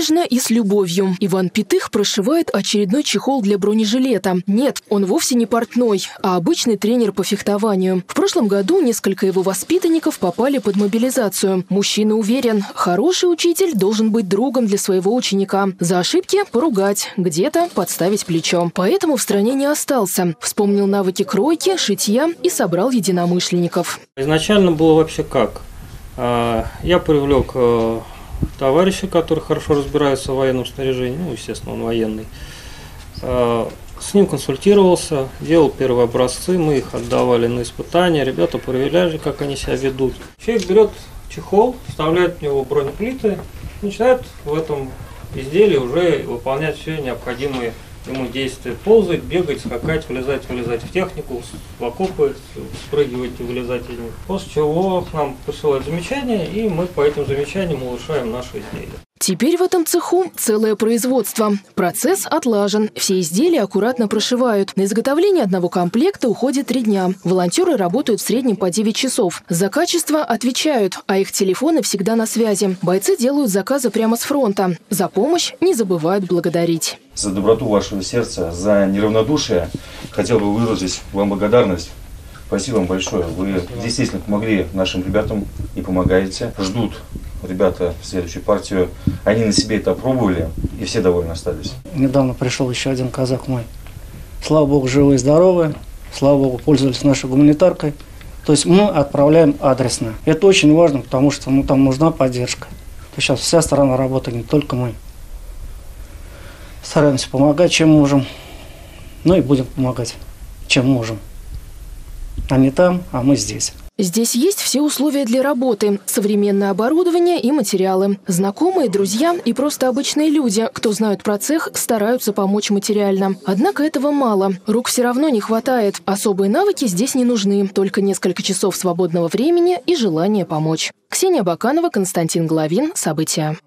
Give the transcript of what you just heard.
бережно и с любовью Иван Пятых прошивает очередной чехол для бронежилета. Нет, он вовсе не портной, а обычный тренер по фехтованию. В прошлом году несколько его воспитанников попали под мобилизацию. Мужчина уверен, хороший учитель должен быть другом для своего ученика. За ошибки поругать, где-то подставить плечо. Поэтому в стране не остался. Вспомнил навыки кройки, шитья и собрал единомышленников. Изначально было вообще как? Я привлек товарища, который хорошо разбирается в военном снаряжении, ну, естественно, он военный. С ним консультировался, делал первые образцы, мы их отдавали на испытания, ребята проверяли, как они себя ведут. Человек берет чехол, вставляет в него бронеплиты, начинает в этом изделии уже выполнять все необходимые ему действия. Ползать, бегать, скакать, вылезать в технику, в окопы, спрыгивать и вылезать из них. После чего к нам присылают замечания, и мы по этим замечаниям улучшаем наши изделия. Теперь в этом цеху целое производство. Процесс отлажен. Все изделия аккуратно прошивают. На изготовление одного комплекта уходит 3 дня. Волонтеры работают в среднем по 9 часов. За качество отвечают, а их телефоны всегда на связи. Бойцы делают заказы прямо с фронта. За помощь не забывают благодарить. За доброту вашего сердца, за неравнодушие хотел бы выразить вам благодарность. Спасибо вам большое. Вы действительно помогли нашим ребятам и помогаете. Ждут ребята следующую партию. Они на себе это опробовали, и все довольны остались. Недавно пришел еще один казак мой. Слава Богу, живые и здоровые. Слава Богу, пользовались нашей гуманитаркой. То есть мы отправляем адресно. Это очень важно, потому что там нужна поддержка. То есть сейчас вся сторона работает, не только мы. Стараемся помогать, чем можем. Ну и будем помогать, чем можем. Они там, а мы здесь. Здесь есть все условия для работы, современное оборудование и материалы. Знакомые, друзья и просто обычные люди, кто знают про цех, стараются помочь материально. Однако этого мало. Рук все равно не хватает. Особые навыки здесь не нужны. Только несколько часов свободного времени и желание помочь. Ксения Баканова, Константин Головин. События.